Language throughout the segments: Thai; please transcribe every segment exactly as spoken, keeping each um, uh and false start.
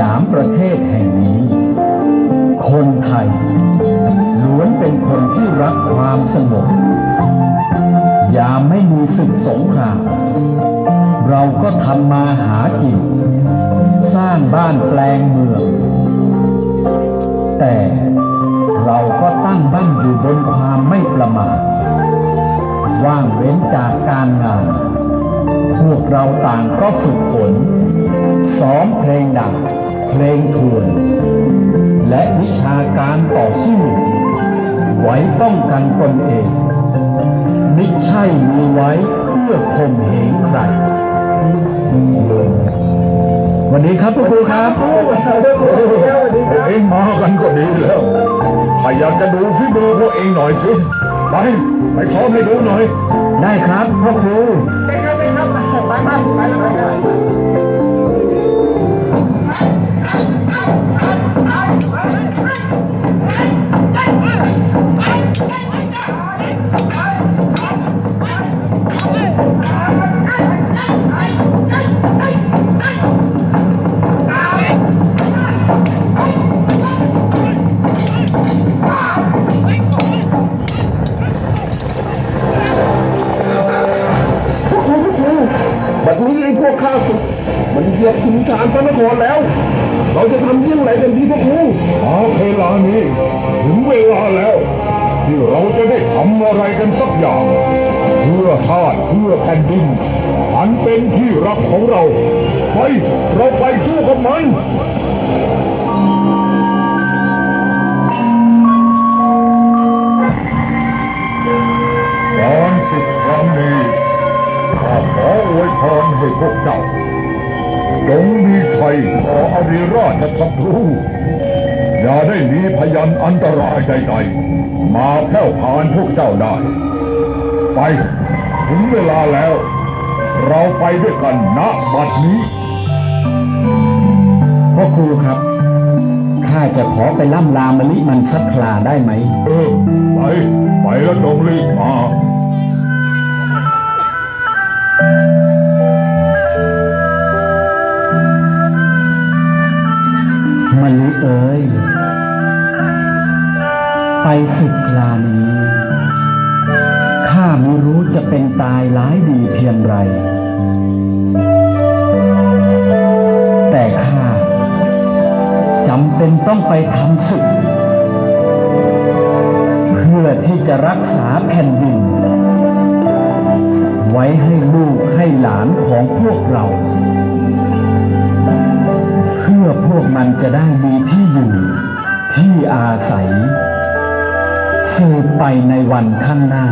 ามประเทศแห่งนี้คนไทยล้วนเป็นคนที่รักความสงบยามไม่มีศึกสงครามเราก็ทำมาหากินสร้างบ้านแปลงเมืองแต่เราก็ตั้งมั่นอยู่บนความไม่ประมาทว่างเว้นจากการงานพวกเราต่างก็ฝึกฝนซ้อมเพลงดังเพลงทวนและวิชาการต่อสู้ไว้ป้องกันตนเองมิใช่มีไว้เพื่อข่มเหงใครวันนี้ครับทุกคนครับเองมากันก็ดีแล้วถ้าอยากจะดูฝีมือพวกเองหน่อยสิไปไปซ้อมให้ดูหน่อยได้ครับพ่อครูไปครับไปครับไปไปไปบัดนี้ไอ้พวกข้าศึกมันเหยียบถึงฐานพระนครแล้วเราจะทำยังไงกันดีพ่อครูอ๋อเวลานี้ถึงเวลาแล้วที่เราจะได้ทำอะไรกันสักอย่างเพื่อชาติเพื่อแผ่นดินอันเป็นที่รักของเราไปเราไปสู้กับมันการศึกครั้งนี้ข้าขออวยพรให้พวกเจ้าจงมีชัยต่ออริราชศัตรูอย่าได้มีพยันอันตรายใดๆมาแผ่วพานพวกเจ้าได้ไปถึงเวลาแล้วเราไปด้วยกันณบัดนี้พ่อครูครับข้าจะขอไปล่ำลามะลิมันสักคราได้ไหมเออไปไปแล้วจงรีบมามะลิเอ๋ยไปศึกคราวนี้ข้าไม่รู้จะเป็นตายร้ายดีเพียงไรแต่ข้าจำเป็นต้องไปทำศึกเพื่อที่จะรักษาแผ่นดินไว้ให้ลูกให้หลานของพวกเราเพื่อพวกมันจะได้มีที่อยู่ที่อาศัยสืบไปในวันข้างหน้า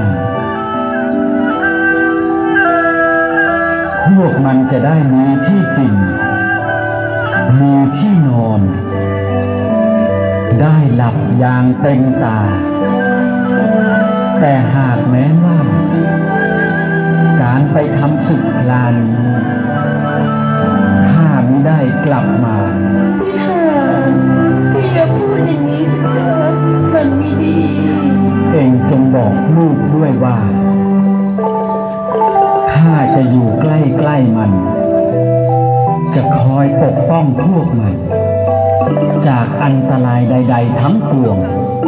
พวกมันจะได้มีที่กินมีที่นอนได้หลับอย่างเต็มตาแต่หากแม้ว่าการไปทำศึกคราวนี้ข้าไม่ได้กลับมาพี่อย่าพูดอย่างนี้สิเถิดมันไม่ดีเองจงบอกลูกด้วยว่าข้าจะอยู่ใกล้ๆมันจะคอยปกป้องพวกมันจากอันตรายใดๆทั้งปวง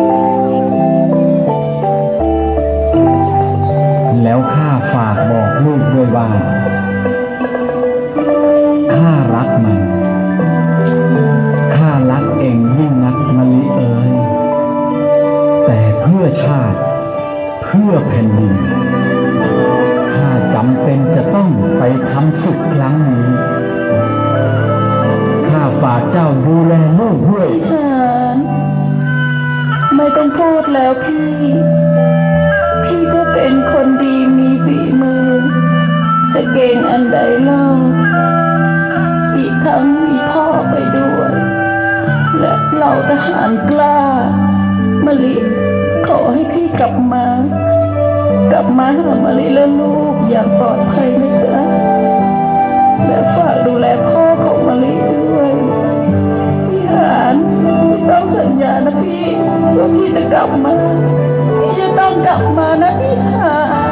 แล้วข้าฝากบอกลูกด้วยว่าข้ารักมันข้ารักเองยิ่งนักมะลิเอ๋ยแต่เพื่อชาติเพื่อแผ่นดินข้าจำเป็นจะต้องไปทำศึกครั้งนี้ข้าฝากเจ้าดูแลลูกด้วยไม่ต้องพูดแล้วพี่พี่ก็เป็นคนดีมีฝีมือจะเก่งอันใดเล่าอีกทั้งมีพ่อไปด้วยและเหล่าทหารกล้ามะลิขอให้พี่กลับมากลับมาหามะลิและลูกอย่างปลอดภัยนะจ๊ะและฝากดูแลพ่อของมะลิด้วยพี่หานต้องสัญญานะพี่ว่าพี่จะกลับมาพี่จะต้องกลับมานะพี่หาน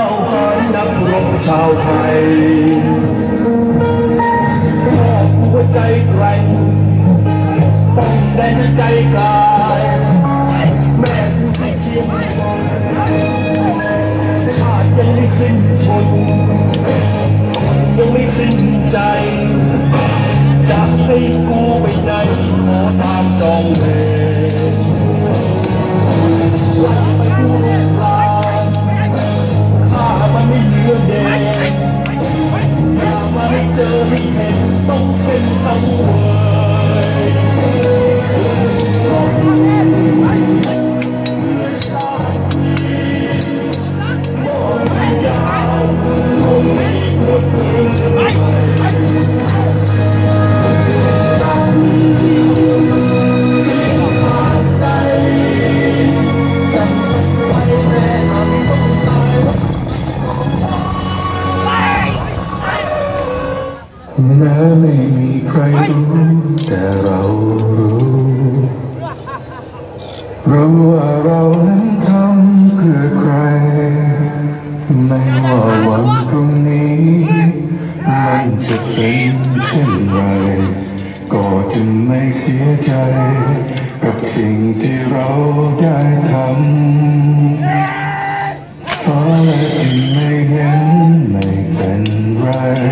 หารนักรบชาวไทยหัวใจแกร่งป้องแดนใจกายแม่ผู้ที่เคียงข้างชาติยังไม่สิ้นชนยังไม่สิ้นใจจะให้กูไปไหนขอตามจองเวรไล่ไปดูโลกลางข้ามันไม่เหลือเดชอย่ามาให้เจอให้เห็นต้องเป็นสังเวยแม้ไม่มีใครรู้แต่เรารู้รู้ว่าเรานั้นทำเพื่อใครไม่ว่าวันพรุ่งนี้มันจะเป็นเช่นไรก็จะไม่เสียใจกับสิ่งที่เราได้ทำเพราะและที่ไม่เห็นไม่เป็นไร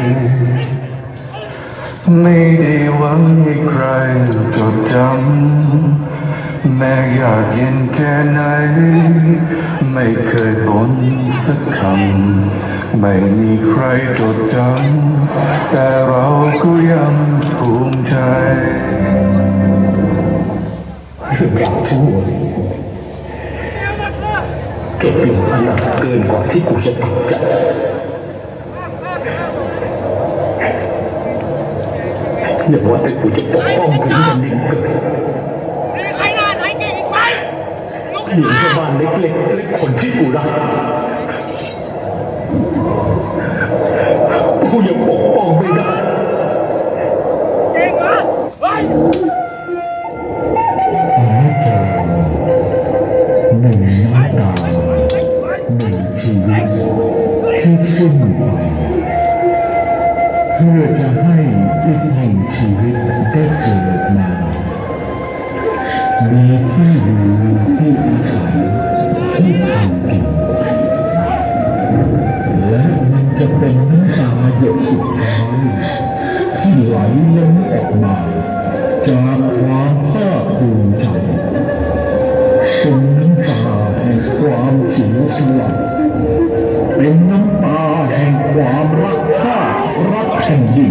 ไม่ได้หวังให้ใครจดจำแม้อยากเย็นแค่ไหนไม่เคยบ่นสักคำไม่มีใครจดจำแต่เราก็ยังภูมิใจเรื่องราวทั้งหมดจบลงขนาดเกินกว่าที่กูจะตั้งใจอย่าว่าแต่กูจะปกป้องถึงแผ่นดินเกิดมีใครหน้าไหนเก่งอีกไหมลูกหญิงชาวบ้านเล็กๆคนที่กูรักกูยังปกป้องไม่ได้เก่งเหรอเฮ้ยหนึ่งน้ำตาหนึ่งชีวิตที่สิ้นไปเพื่อจะให้อีกหนึ่งชีวิตได้เกิดมามีที่อยู่ที่อาศัยที่ทำกินและมันจะเป็นน้ำตาหยดสุดท้ายที่ไหลล้นออกมาจากความภาคภูมิใจเป็นน้ำตาแห่งความเสียสละเป็นน้ำตาแห่งความรักชาติรักแผ่นดิน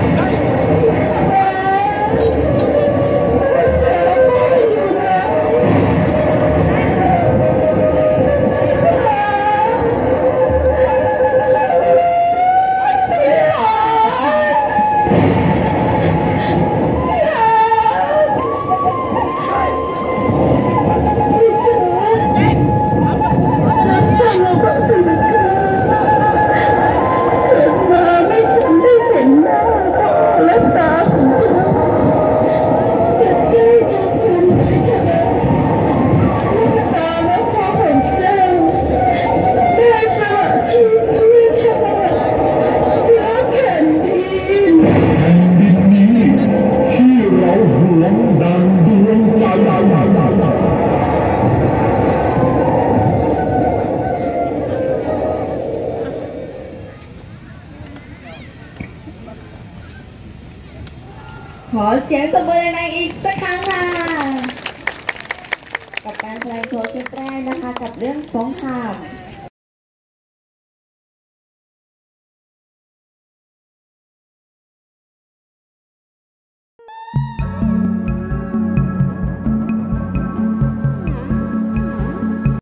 ขอเสียงตบมือในอีกสักครั้งค่ะกับการแสดงโชว์ชุดแรกนะคะกับเรื่องสงคราม